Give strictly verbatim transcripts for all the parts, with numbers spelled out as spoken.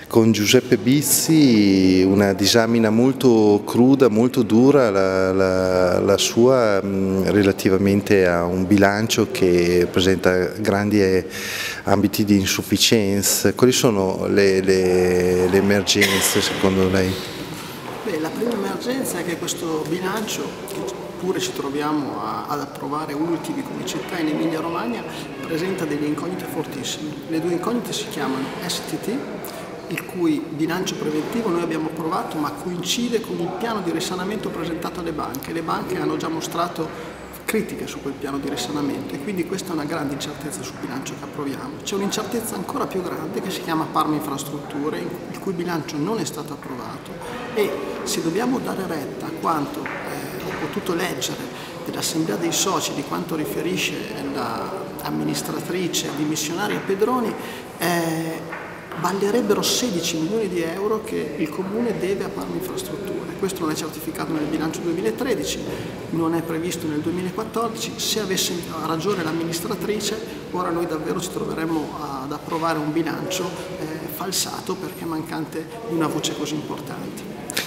con Giuseppe Bizzi, una disamina molto cruda, molto dura, la, la, la sua mh, relativamente a un bilancio che presenta grandi eh, ambiti di insufficienza. Quali sono le, le, le emergenze secondo lei? Beh, la prima emergenza è che questo bilancio, che pure ci troviamo a, ad approvare ultimi come città in Emilia Romagna, presenta delle incognite fortissime. Le due incognite si chiamano S T T, il cui bilancio preventivo noi abbiamo approvato ma coincide con il piano di risanamento presentato alle banche. Le banche hanno già mostrato critiche su quel piano di risanamento e quindi questa è una grande incertezza sul bilancio che approviamo. C'è un'incertezza ancora più grande che si chiama Parma Infrastrutture, il cui bilancio non è stato approvato, e se dobbiamo dare retta a quanto eh, ho potuto leggere dell'Assemblea dei Soci, di quanto riferisce l'amministratrice dimissionaria Pedroni, eh, vallerebbero sedici milioni di euro che il Comune deve a Parma Infrastrutture. Questo non è certificato nel bilancio duemilatredici, non è previsto nel duemilaquattordici. Se avesse ragione l'amministratrice, ora noi davvero ci troveremmo ad approvare un bilancio eh, falsato perché mancante di una voce così importante.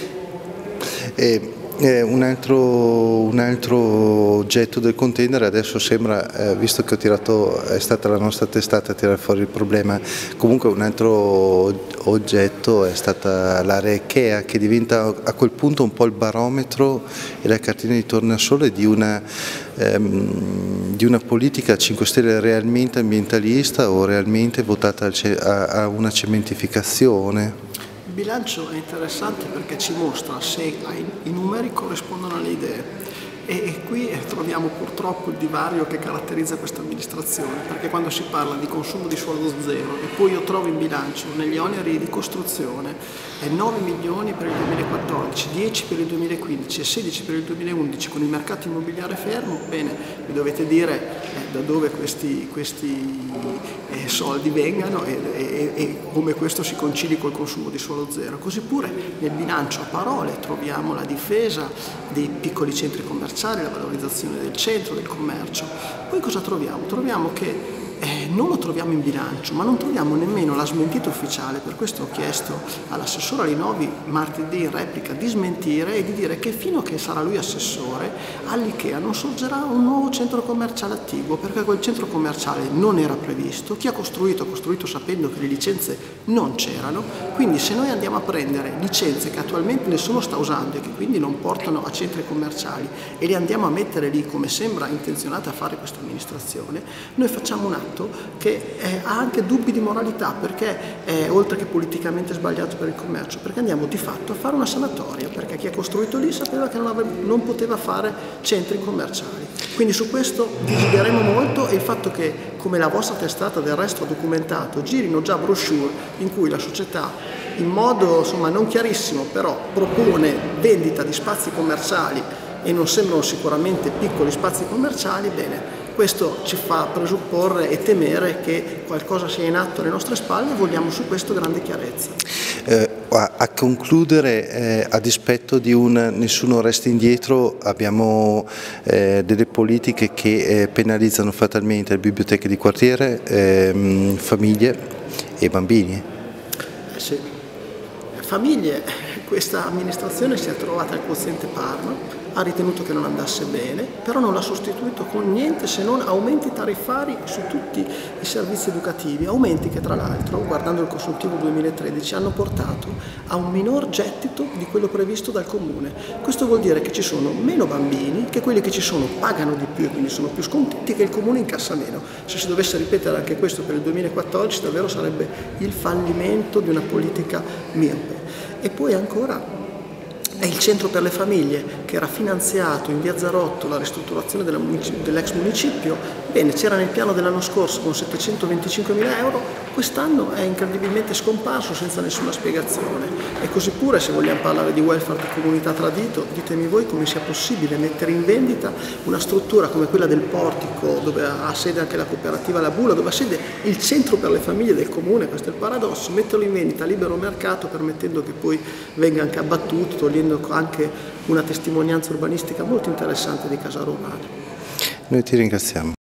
E... Eh, un, altro, un altro oggetto del contendere adesso sembra, eh, visto che ho tirato, è stata la nostra testata a tirare fuori il problema, comunque un altro oggetto è stata l'area Ikea, che diventa a quel punto un po' il barometro e la cartina di tornasole di una, ehm, di una politica cinque Stelle realmente ambientalista o realmente votata a, a una cementificazione. Il bilancio è interessante perché ci mostra se i numeri corrispondono alle idee e, e qui troviamo purtroppo il divario che caratterizza questa amministrazione, perché quando si parla di consumo di suolo zero e poi io trovo in bilancio negli oneri di costruzione nove milioni per il duemilaquattordici, dieci per il duemilaquindici e sedici per il duemilaundici con il mercato immobiliare fermo, bene, mi dovete dire eh, da dove questi, questi eh, soldi vengano e, e, e come questo si concili col consumo di suolo zero. Così pure nel bilancio a parole troviamo la difesa dei piccoli centri commerciali, la valorizzazione del centro, del commercio. Poi cosa troviamo? Troviamo che Eh, non lo troviamo in bilancio, ma non troviamo nemmeno la smentita ufficiale. Per questo ho chiesto all'assessore Linovi martedì in replica di smentire e di dire che fino a che sarà lui assessore all'Ikea non sorgerà un nuovo centro commerciale attiguo, perché quel centro commerciale non era previsto. Chi ha costruito ha costruito sapendo che le licenze non c'erano, quindi se noi andiamo a prendere licenze che attualmente nessuno sta usando e che quindi non portano a centri commerciali e le andiamo a mettere lì come sembra intenzionata a fare questa amministrazione, noi facciamo un atto che eh, ha anche dubbi di moralità, perché è oltre che politicamente sbagliato per il commercio, perché andiamo di fatto a fare una sanatoria, perché chi ha costruito lì sapeva che non, avrebbe, non poteva fare centri commerciali. Quindi su questo desideriamo molto, e il fatto che, come la vostra testata del resto ha documentato, girino già brochure in cui la società in modo insomma non chiarissimo però propone vendita di spazi commerciali e non sembrano sicuramente piccoli spazi commerciali, bene, questo ci fa presupporre e temere che qualcosa sia in atto alle nostre spalle e vogliamo su questo grande chiarezza. Eh, a, a concludere, eh, a dispetto di un nessuno resta indietro, abbiamo eh, delle politiche che eh, penalizzano fatalmente le biblioteche di quartiere, eh, famiglie e bambini. Eh sì. Famiglie, questa amministrazione si è trovata al quoziente Parma, ha ritenuto che non andasse bene, però non l'ha sostituito con niente se non aumenti tariffari su tutti i servizi educativi, aumenti che tra l'altro, guardando il consuntivo duemilatredici, hanno portato a un minor gettito di quello previsto dal Comune. Questo vuol dire che ci sono meno bambini, che quelli che ci sono pagano di più e quindi sono più scontenti, che il Comune incassa meno. Se si dovesse ripetere anche questo per il duemilaquattordici davvero sarebbe il fallimento di una politica miope. E poi ancora è il centro per le famiglie che era finanziato in via Zarotto, la ristrutturazione dell'ex municipio, bene, c'era nel piano dell'anno scorso con settecentoventicinquemila euro, quest'anno è incredibilmente scomparso senza nessuna spiegazione. E così pure, se vogliamo parlare di welfare di comunità tradito, ditemi voi come sia possibile mettere in vendita una struttura come quella del Portico, dove ha sede anche la cooperativa La Bula, dove ha sede il centro per le famiglie del Comune, questo è il paradosso, metterlo in vendita a libero mercato permettendo che poi venga anche abbattuto, togliendo anche una testimonianza urbanistica molto interessante di Casa Romana. Noi ti ringraziamo.